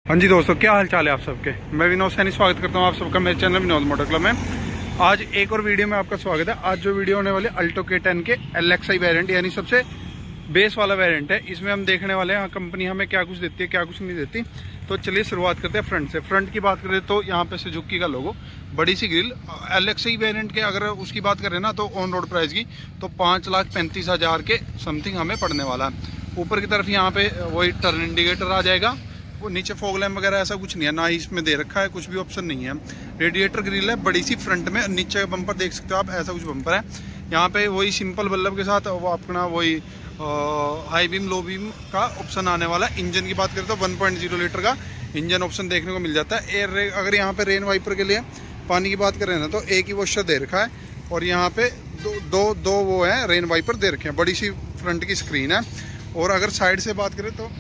हाँ जी दोस्तों, क्या हाल चाल है आप सबके। मैं विनोद सैनी स्वागत करता हूँ आप सबका मेरे चैनल विनोद मोटर क्लब में। आज एक और वीडियो में आपका स्वागत है। आज जो वीडियो होने वाले अल्टो K10 के LXi वेरिएंट यानी सबसे बेस वाला वेरिएंट है। इसमें हम देखने वाले हैं कंपनी हमें क्या कुछ देती है क्या कुछ नहीं देती। तो चलिए शुरुआत करते हैं फ्रंट से। फ्रंट की बात करें तो यहाँ पे सुजुकी का लोगो, बड़ी सी ग्रिल। LXi वेरिएंट के अगर उसकी बात करें ना तो ऑन रोड प्राइस की तो 5,35,000 के समथिंग हमें पड़ने वाला है। ऊपर की तरफ यहाँ पे वही टर्न इंडिकेटर आ जाएगा। वो नीचे फॉग लैम्प वगैरह ऐसा कुछ नहीं है, ना ही इसमें दे रखा है, कुछ भी ऑप्शन नहीं है। रेडिएटर ग्रिल है बड़ी सी फ्रंट में। नीचे का बम्पर देख सकते हो आप, ऐसा कुछ बम्पर है। यहाँ पे वही सिंपल बल्ब के साथ वो अपना वही हाई बीम लो बीम का ऑप्शन आने वाला है। इंजन की बात करें तो 1.0 लीटर का इंजन ऑप्शन देखने को मिल जाता है। एयर अगर यहाँ पे रेन वाइपर के लिए पानी की बात करें ना तो एक ही वॉशर दे रखा है और यहाँ पे दो वो है रेन वाइपर दे रखे हैं। बड़ी सी फ्रंट की स्क्रीन है। और अगर साइड से बात करें तो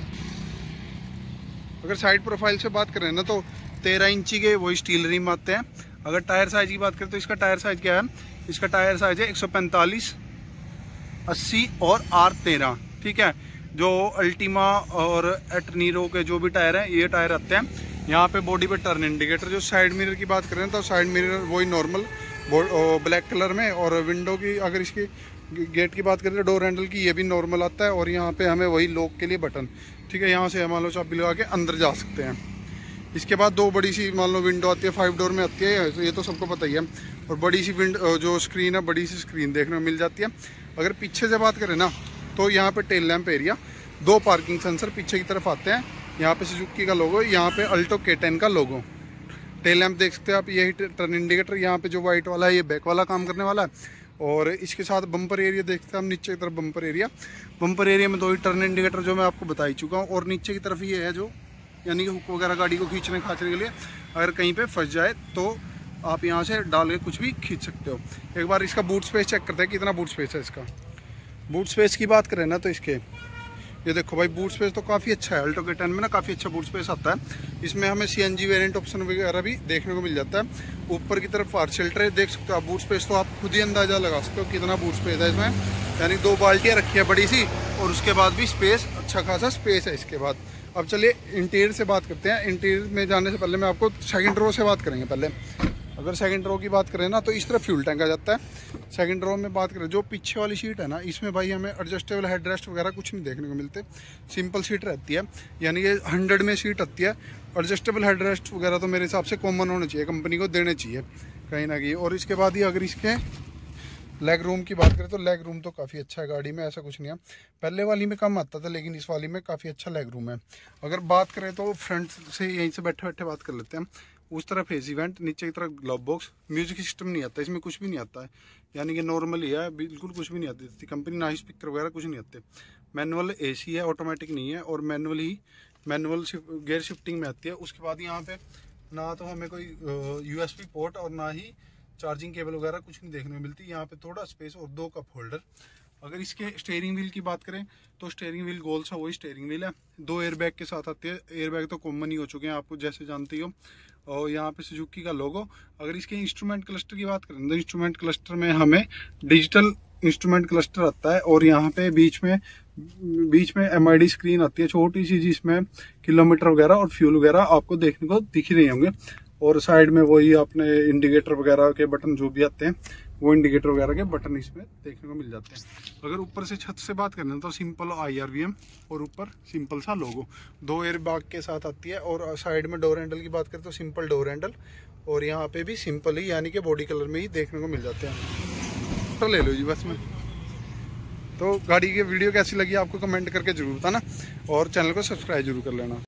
अगर साइड प्रोफाइल से बात करें ना तो 13 इंची के वही स्टील रिम आते हैं। अगर टायर साइज की बात करें तो इसका टायर साइज क्या है, इसका टायर साइज है 145, 80 और R13। ठीक है, जो अल्टीमा और एटनीरो के जो भी टायर हैं ये टायर आते हैं। यहाँ पे बॉडी पे टर्न इंडिकेटर। जो साइड मिरर की बात करें तो साइड मिरर वही नॉर्मल ब्लैक कलर में। और विंडो की अगर इसकी गेट की बात करें तो डोर हैंडल की ये भी नॉर्मल आता है। और यहाँ पे हमें वही लॉक के लिए बटन, ठीक है, यहाँ से मान लो चाबी लगा के अंदर जा सकते हैं। इसके बाद दो बड़ी सी मान लो विंडो आती है, 5 डोर में आती है, ये तो सबको पता ही है। और बड़ी सी जो स्क्रीन है, बड़ी सी स्क्रीन देखने को मिल जाती है। अगर पीछे से बात करें ना तो यहाँ पे tail lamp area, 2 parking sensor पीछे की तरफ आते हैं। यहाँ पे सुजुकी का लोगो, यहाँ पे अल्टो K10 का लोगो। टेल लैंप देख सकते हैं आप, यही टर्न इंडिकेटर यहाँ पे जो वाइट वाला है ये बैक वाला काम करने वाला है। और इसके साथ बम्पर एरिया देखते हैं हम, नीचे की तरफ बम्पर एरिया में 2 ही टर्न इंडिकेटर जो मैं आपको बता ही चुका हूँ। और नीचे की तरफ ये है जो यानी कि हुक वगैरह गाड़ी को खींचने के लिए अगर कहीं पे फंस जाए तो आप यहाँ से डाल के कुछ भी खींच सकते हो। एक बार इसका बूट स्पेस चेक करते हैं कितना बूट स्पेस है इसका। बूट स्पेस की बात करें ना तो इसके ये देखो भाई, बूट स्पेस तो काफ़ी अच्छा है। अल्टो K10 में ना काफ़ी अच्छा बूट स्पेस आता है। इसमें हमें CNG वेरिएंट ऑप्शन वगैरह भी देखने को मिल जाता है। ऊपर की तरफ फार शेल्टर है, देख सकते हो आप। बूट स्पेस तो आप खुद ही अंदाजा लगा सकते हो कितना बूट स्पेस है इसमें। यानी 2 बाल्टियाँ रखी है बड़ी सी और उसके बाद भी स्पेस, अच्छा खासा स्पेस है इसके बाद। अब चलिए इंटीरियर से बात करते हैं। इंटीरियर में जाने से पहले मैं आपको सेकेंड रो से बात करेंगे पहले। अगर सेकंड रो की बात करें ना तो इस तरह फ्यूल टैंक आ जाता है। सेकंड रो में बात करें, जो पीछे वाली सीट है ना इसमें भाई हमें एडजस्टेबल हेडरेस्ट वगैरह कुछ नहीं देखने को मिलते। सिंपल सीट रहती है, यानी ये 100 में सीट आती है। एडजस्टेबल हेडरेस्ट वगैरह तो मेरे हिसाब से कॉमन होने चाहिए, कंपनी को देने चाहिए कहीं ना कहीं। और इसके बाद ही अगर इसके लेग रूम की बात करें तो लेग रूम तो काफ़ी अच्छा है गाड़ी में, ऐसा कुछ नहीं है। पहले वाली में कम आता था लेकिन इस वाली में काफ़ी अच्छा लेग रूम है। अगर बात करें तो फ्रंट से यहीं से बैठे बैठे बात कर लेते हैं। उस तरफ एसी वेंट, नीचे की तरफ ग्लव बॉक्स। म्यूजिक सिस्टम नहीं आता इसमें, कुछ भी नहीं आता है, यानी कि नॉर्मल ही है, बिल्कुल कुछ भी नहीं आती कंपनी, ना ही स्पीकर वगैरह कुछ नहीं आते। मैनुअल एसी है, ऑटोमेटिक नहीं है। और मैनुअल गेयर शिफ्टिंग में आती है। उसके बाद यहाँ पे ना तो हमें कोई USB पोर्ट और ना ही चार्जिंग केबल वगैरह कुछ नहीं देखने को मिलती। यहाँ पे थोड़ा स्पेस और 2 कप होल्डर। अगर इसके स्टीयरिंग व्हील की बात करें तो स्टीयरिंग व्हील गोल सा वही स्टीयरिंग व्हील है। 2 एयरबैग के साथ आती है। एयरबैग तो कॉमन ही हो चुके हैं आपको जैसे जानते ही हो। और यहाँ पे सुजुकी का लोगो। अगर इसके इंस्ट्रूमेंट क्लस्टर की बात करें तो इंस्ट्रूमेंट क्लस्टर में हमें डिजिटल इंस्ट्रूमेंट क्लस्टर आता है। और यहाँ पे बीच में MID स्क्रीन आती है छोटी सी, जिसमें किलोमीटर वगैरह और फ्यूल वगैरह आपको देखने को दिख ही रहे होंगे। और साइड में वही अपने इंडिकेटर वगैरह के बटन जो भी आते हैं वो इंडिकेटर वगैरह के बटन इसमें देखने को मिल जाते हैं। अगर ऊपर से छत से बात करें तो सिंपल IRVM और ऊपर सिंपल सा लोगो। 2 एयर बैग के साथ आती है। और साइड में डोर हैंडल की बात करें तो सिंपल डोर हैंडल। और यहाँ पे भी सिंपल ही, यानी कि बॉडी कलर में ही देखने को मिल जाते हैं। तो ले लो जी बस में। तो गाड़ी की वीडियो कैसी लगी आपको कमेंट करके जरूर बताना और चैनल को सब्सक्राइब जरूर कर लेना।